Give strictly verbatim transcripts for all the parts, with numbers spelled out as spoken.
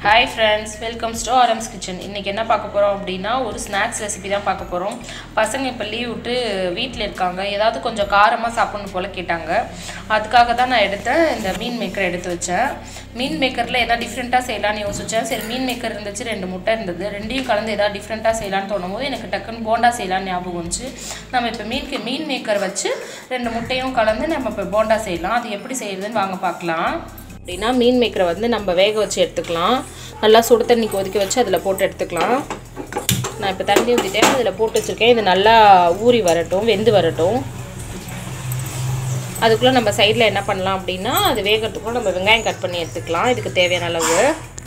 Hi friends, welcome to R M's Kitchen. இன்னைக்கு என்ன பார்க்க போறோம் அப்படினா ஒரு ஸ்நாக்ஸ் ரெசிபி தான் பார்க்க போறோம். பசங்க இப்ப லீவ் விட்டு வீட்ல இருக்காங்க. ஏதாவது கொஞ்சம் காரமா சாப்பிடணும் போல கேட்டாங்க. அதுக்காக தான் நான் எடுத்தேன் இந்த மீன் மேக்கர் எடுத்து வச்சேன். மீன் மேக்கர்ல ஏதாவது டிஃபரண்டா செய்யலாம்னு யோசிச்சேன். சரி மீன் மேக்கர் இருந்துச்சு, ரெண்டு முட்டை இருந்தது. ரெண்டையும் கலந்து ஏதாவது டிஃபரண்டா செய்யலாம்னு தோணும்போது எனக்கு டக்குன்னு போண்டா செய்யலாம்னு ஞாபகம் வந்துச்சு. நம்ம இப்ப மீன் மீன் மேக்கர் வச்சு ரெண்டு முட்டையும் கலந்து நம்ம இப்ப போண்டா செய்யலாம். அது எப்படி செய்யறதுன்னு வாங்க பார்க்கலாம். அப்படினா மீன் மேக்கரை வந்து நம்ம வேக வச்சு எடுத்துக்கலாம். நல்லா சுடு தண்ணி கொதிக்க வச்சு அதில் போட்டு எடுத்துக்கலாம். நான் இப்போ தண்ணி ஊற்றிட்டேன், அதில் போட்டு வச்சுருக்கேன். இது நல்லா ஊறி வரட்டும், வெந்து வரட்டும். அதுக்குள்ளே நம்ம சைடில் என்ன பண்ணலாம் அப்படின்னா அது வேகிறதுக்குள்ள நம்ம வெங்காயம் கட் பண்ணி எடுத்துக்கலாம். இதுக்கு தேவையான அளவு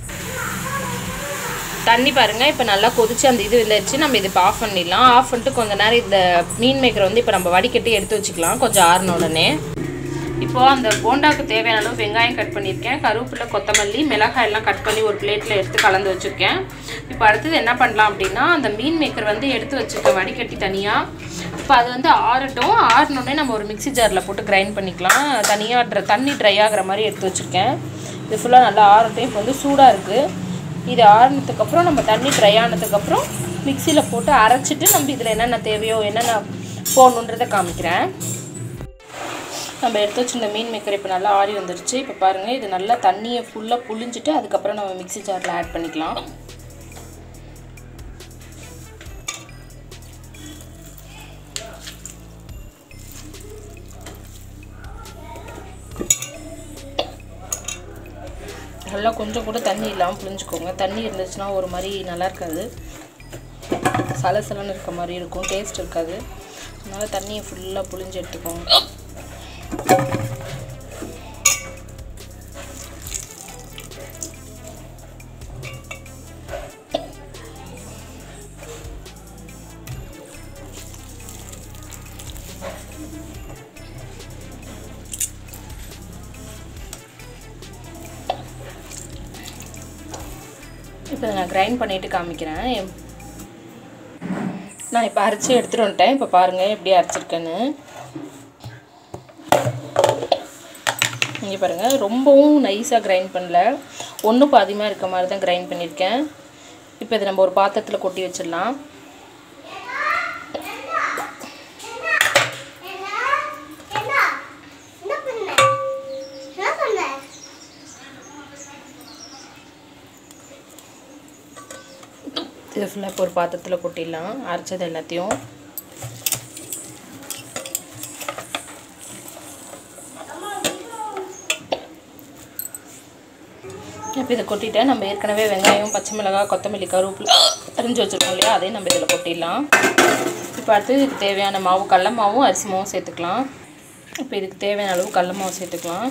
தண்ணி பாருங்கள். இப்போ நல்லா கொதிச்சு அந்த இது வந்துச்சு. நம்ம இது இப்போ ஆஃப் பண்ணிடலாம். ஆஃப் பண்ணிட்டு கொஞ்சம் நேரம் இந்த மீன் மேக்கரை வந்து இப்போ நம்ம வடிகட்டி எடுத்து வச்சுக்கலாம் கொஞ்சம் ஆறின உடனே. இப்போ அந்த போண்டாக்கு தேவையான அளவு வெங்காயம் கட் பண்ணியிருக்கேன். கருவேப்பிலை, கொத்தமல்லி, மிளகாய் எல்லாம் கட் பண்ணி ஒரு பிளேட்டில் எடுத்து கலந்து வச்சுருக்கேன். இப்போ அடுத்தது என்ன பண்ணலாம் அப்படின்னா அந்த மீன் மேக்கர் வந்து எடுத்து வச்சுருக்கேன் வடிகட்டி தனியாக. இப்போ அது வந்து ஆறட்டும். ஆறினோடனே நம்ம ஒரு மிக்சி ஜாரில் போட்டு கிரைண்ட் பண்ணிக்கலாம். தனியாக ட்ரை தண்ணி ட்ரை ஆகிற மாதிரி எடுத்து வச்சுருக்கேன். இது ஃபுல்லாக நல்லா ஆறட்டும். இப்போ வந்து சூடாக இருக்குது. இது ஆறினதுக்கப்புறம் நம்ம தண்ணி ட்ரை ஆனதுக்கப்புறம் மிக்சியில் போட்டு அரைச்சிட்டு நம்ம இதில் என்னென்ன தேவையோ என்னென்ன போடணுன்றதை காமிக்கிறேன். நம்ம எடுத்து வச்சு இந்த மீன் மேக்கர் இப்போ நல்லா ஆறி வந்துருச்சு. இப்போ பாருங்கள், இது நல்லா தண்ணியை ஃபுல்லாக புழிஞ்சிட்டு அதுக்கப்புறம் நம்ம மிக்சி ஜாரில் ஆட் பண்ணிக்கலாம். நல்லா கொஞ்சம் கூட தண்ணி இல்லாமல் புழிஞ்சிக்கோங்க. தண்ணி இருந்துச்சுன்னா ஒரு மாதிரி நல்லா இருக்காது, சலசலன்னு இருக்க மாதிரி இருக்கும், டேஸ்ட் இருக்காது. அதனால் தண்ணியை ஃபுல்லாக புழிஞ்சு எடுத்துக்கோங்க. இப்போ நான் கிரைண்ட் பண்ணிவிட்டு காமிக்கிறேன். நான் இப்போ அரைச்சி எடுத்துகிட்டு வந்துட்டேன். இப்போ பாருங்கள் எப்படி அரைச்சிருக்கேன்னு. இங்கே பாருங்கள், ரொம்பவும் நைஸாக கிரைண்ட் பண்ணல, ஒன்றும் பாதிமாக இருக்க மாதிரி தான் கிரைண்ட் பண்ணியிருக்கேன். இப்போ இதை நம்ம ஒரு பாத்திரத்தில் கொட்டி வச்சிடலாம். இது ஃபுல்லாக இப்போ ஒரு பாத்திரத்தில் கொட்டிடலாம் அரைச்சது எல்லாத்தையும். இப்போ இதை கொட்டிட்டேன். நம்ம ஏற்கனவே வெங்காயம், பச்சை மிளகாய், கொத்தமல்லி, கருவேப்பிலை அரிஞ்சு வச்சுருக்கோம் இல்லையா, அதையும் நம்ம இதில் கொட்டிடலாம். இப்போ அடுத்து இதுக்கு தேவையான மாவு கடல மாவும் அரிசி மாவும் சேர்த்துக்கலாம். இப்போ இதுக்கு தேவையான அளவு கடல மாவு சேர்த்துக்கலாம்.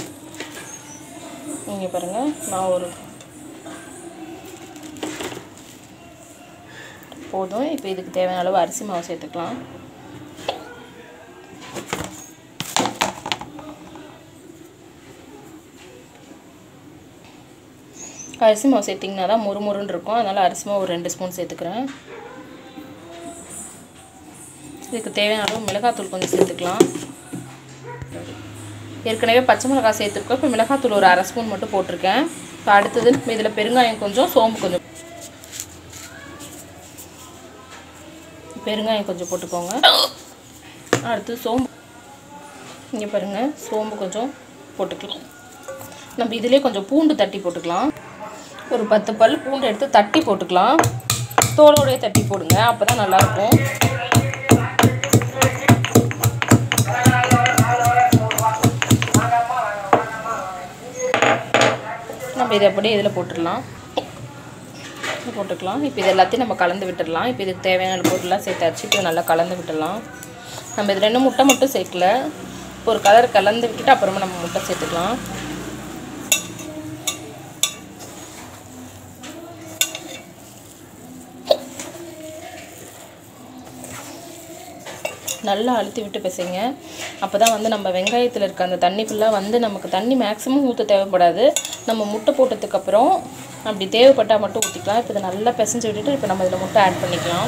இங்கே பாருங்கள், மாவு ஒரு போதும். இப்போ இதுக்கு தேவையான அளவு அரிசி மாவு சேர்த்துக்கலாம். அரிசி மாவு சேர்த்திங்கன்னா தான் முறுமுறுன்னு இருக்கும். அதனால் அரிசி மாவு ஒரு ரெண்டு ஸ்பூன் சேர்த்துக்கிறேன். இதுக்கு தேவையான அளவு மிளகாத்தூள் கொஞ்சம் சேர்த்துக்கலாம். ஏற்கனவே பச்சை மிளகாய் சேர்த்துருக்கோம். இப்போ மிளகாத்தூள் ஒரு அரை ஸ்பூன் மட்டும் போட்டிருக்கேன். இப்போ அடுத்தது இதில் பெருங்காயம் கொஞ்சம், சோம்பு கொஞ்சம், பெருங்காயம் கொஞ்சம் போட்டுக்கோங்க. அடுத்து சோம்பு, இங்கே பாருங்கள், சோம்பு கொஞ்சம் போட்டுக்கலாம். நம்ம இதிலே கொஞ்சம் பூண்டு தட்டி போட்டுக்கலாம். ஒரு பத்து பல் பூண்டு எடுத்து தட்டி போட்டுக்கலாம். தோலோடைய தட்டி போடுங்க, அப்போ தான் நல்லாயிருக்கும். நம்ம இதை அப்படியே இதில் போட்டுடலாம் போட்டுக்கலாம் இப்போ இது எல்லாத்தையும் நம்ம கலந்து விட்டுடலாம். இப்போ இதுக்கு தேவையான பொருள்லாம் சேர்த்தாச்சு. இப்போ நல்லா கலந்து விட்டுடலாம். நம்ம இது ரெண்டு முட்டை மட்டும் சேர்க்கல, ஒரு கலர் கலந்து விட்டுட்டு அப்புறமா நம்ம முட்டை சேர்த்துக்கலாம். நல்லா அழுத்தி விட்டு பிசைங்க. அப்போ தான் வந்து நம்ம வெங்காயத்தில் இருக்க அந்த தண்ணி ஃபுல்லாக வந்து நமக்கு தண்ணி மேக்ஸிமம் ஊற்ற தேவைப்படாது. நம்ம முட்டை போட்டதுக்கப்புறம் அப்படி தேவைப்பட்டால் மட்டும் ஊற்றிக்கலாம். இப்போ இதை நல்லா பிசைஞ்சு விட்டுட்டு இப்போ நம்ம இதில் முட்டை ஆட் பண்ணிக்கலாம்.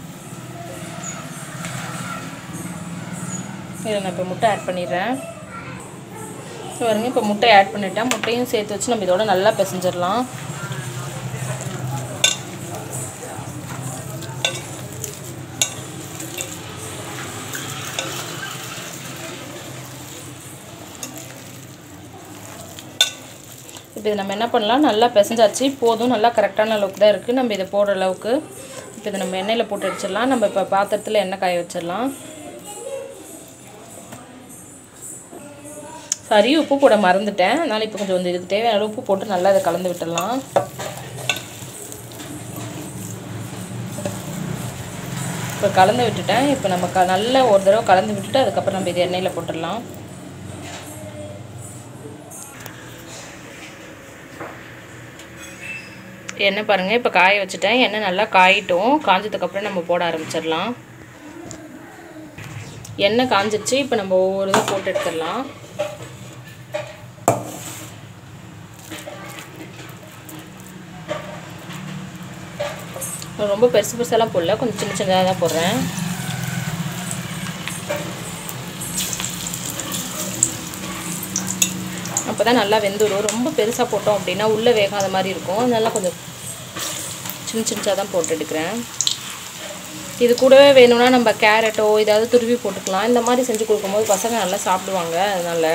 இதில் நான் இப்போ முட்டை ஆட் பண்ணிடுறேன். பாருங்க இப்போ முட்டையை ஆட் பண்ணிட்டேன். முட்டையும் சேர்த்து வச்சு நம்ம இதோட நல்லா பிசைஞ்சிடலாம். இப்போ இது நம்ம என்ன பண்ணலாம், நல்லா பிசைஞ்சாச்சு போதும், நல்லா கரெக்டான அளவுக்கு தான் இருக்குது நம்ம இதை போடுற அளவுக்கு. இப்போ இதை நம்ம எண்ணெயில் போட்டு அடிச்சிடலாம். நம்ம இப்போ பாத்திரத்தில் எண்ணெய் காய வச்சிடலாம். சரி உப்பு போட மறந்துட்டேன், அதனால் இப்போ கொஞ்சம் வந்து இதுக்கு தேவையான அளவு உப்பு போட்டு நல்லா இதை கலந்து விட்டுடலாம். இப்போ கலந்து விட்டுட்டேன். இப்போ நம்ம க நல்லா ஒரு தடவை கலந்து விட்டுட்டு அதுக்கப்புறம் நம்ம இது எண்ணெயில் போட்டுடலாம். எண்ணெய் பாருங்கள் இப்போ காய வச்சுட்டேன். எண்ணெய் நல்லா காயிட்டும். காஞ்சதுக்கப்புறம் நம்ம போட ஆரம்பிச்சிடலாம். எண்ணெய் காஞ்சிச்சு. இப்போ நம்ம ஒவ்வொரு இதை போட்டு எடுத்துடலாம். ரொம்ப பெருசு பெருசாலாம் போடல, கொஞ்சம் சின்ன சின்னதாக தான் போடுறேன். அப்போ தான் நல்லா வெந்துடும். ரொம்ப பெருசாக போட்டோம் அப்படின்னா உள்ளே வேகாத மாதிரி இருக்கும். அதனால கொஞ்சம் சின்ன சின்னதாக தான் போட்டு எடுக்கிறேன். இது கூடவே வேணும்னா நம்ம கேரட்டோ ஏதாவது துருவி போட்டுக்கலாம். இந்த மாதிரி செஞ்சு கொடுக்கும்போது பசங்க நல்லா சாப்பிடுவாங்க. அதனால்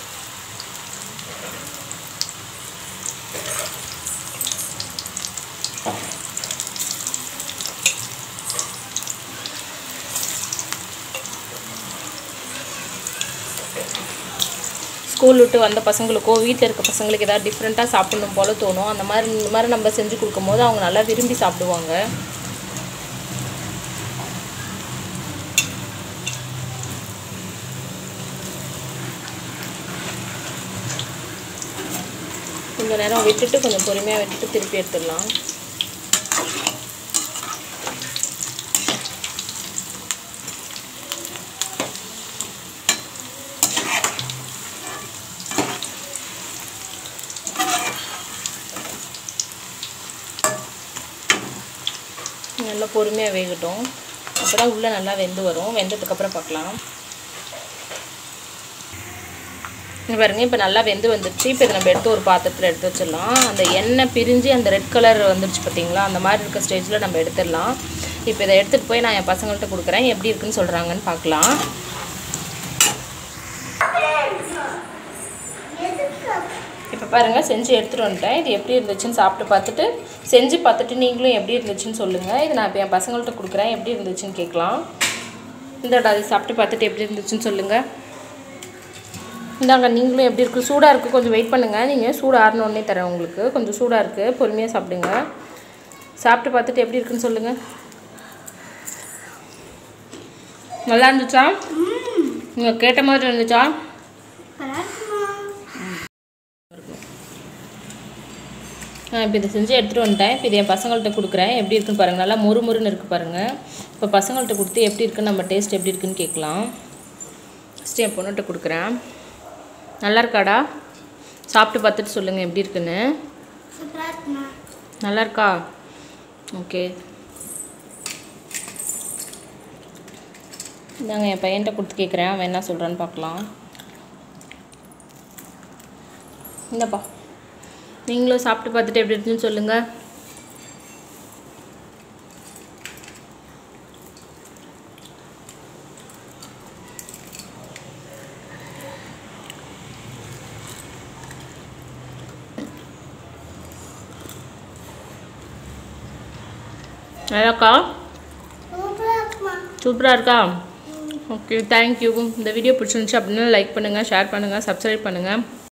ஸ்கூல் விட்டு வந்த பசங்களுக்கோ வீட்டில் இருக்க பசங்களுக்கு ஏதாவது டிஃப்ரெண்ட்டாக சாப்பிடணும் போல் தோணும். அந்த மாதிரி இந்த மாதிரி நம்ம செஞ்சு கொடுக்கும்போது அவங்க நல்லா விரும்பி சாப்பிடுவாங்க. கொஞ்சம் நேரம் விட்டுட்டு கொஞ்சம் பொறுமையாக விட்டுட்டு திருப்பி எடுத்துடலாம். நல்லா பொறுமையாக வேகட்டும். அப்போ தான் உள்ளே நல்லா வெந்து வரும். வெந்ததுக்கப்புறம் பார்க்கலாம். இங்கே பாருங்கள் இப்போ நல்லா வெந்து வந்துடுச்சு. இப்போ இதை நம்ம எடுத்து ஒரு பாத்திரத்தில் எடுத்து வச்சிடலாம். அந்த எண்ணெய் பிரிஞ்சு அந்த ரெட் கலர் வந்துடுச்சு பார்த்தீங்களா, அந்த மாதிரி இருக்க ஸ்டேஜில் நம்ம எடுத்துடலாம். இப்போ இதை எடுத்துகிட்டு போய் நான் என் பசங்கள்கிட்ட கொடுக்குறேன். எப்படி இருக்குன்னு சொல்கிறாங்கன்னு பார்க்கலாம். இப்போ பாருங்கள் செஞ்சு எடுத்துகிட்டு வந்துட்டேன். இது எப்படி இருந்துச்சுன்னு சாப்பிட்டு பார்த்துட்டு செஞ்சு பார்த்துட்டு நீங்களும் எப்படி இருந்துச்சுன்னு சொல்லுங்கள். இது நான் இப்போ என் பசங்கள்கிட்ட கொடுக்குறேன். எப்படி இருந்துச்சுன்னு கேட்கலாம். இந்தாடா அது சாப்பிட்டு பார்த்துட்டு எப்படி இருந்துச்சுன்னு சொல்லுங்கள். இந்தாங்க நீங்களும் எப்படி இருக்குது. சூடாக இருக்குது, கொஞ்சம் வெயிட் பண்ணுங்கள். நீங்கள் சூடு ஆறணுன்னே தரேன் உங்களுக்கு. கொஞ்சம் சூடாக இருக்குது, பொறுமையாக சாப்பிடுங்க. சாப்பிட்டு பார்த்துட்டு எப்படி இருக்குன்னு சொல்லுங்கள். நல்லா இருந்துச்சா? நீங்கள் கேட்ட மாதிரி இருந்துச்சா? நான் இப்போ இதை செஞ்சு எடுத்துகிட்டு வந்துட்டேன். இப்போ இது என் பசங்கள்கிட்ட கொடுக்குறேன். எப்படி இருக்குன்னு பாருங்கள். நல்லா மொறு மொறுன்னு இருக்குது பாருங்கள். இப்போ பசங்கள்கிட்ட கொடுத்து எப்படி இருக்குன்னு நம்ம டேஸ்ட் எப்படி இருக்குன்னு கேட்கலாம். ஃபஸ்ட்டு என் பொண்ணுகிட்ட கொடுக்குறேன். நல்லா இருக்காடா? சாப்பிட்டு பார்த்துட்டு சொல்லுங்கள் எப்படி இருக்குன்னு. நல்லா இருக்கா? ஓகே. நாங்கள் என் பையன்கிட்ட கொடுத்து கேட்குறேன். அவன் என்ன சொல்கிறான்னு பார்க்கலாம். இந்தப்பா நீங்களும் சாப்பிட்டு பார்த்துட்டு எப்படி இருக்குன்னு சொல்லுங்கள். நல்லாக்கா? சூப்பராக இருக்கா? Okay thank you. இந்த வீடியோ பிடிச்சிருந்துச்சு அப்படின்னா லைக் பண்ணுங்கள், ஷேர் பண்ணுங்கள், சப்ஸ்கிரைப் பண்ணுங்கள்.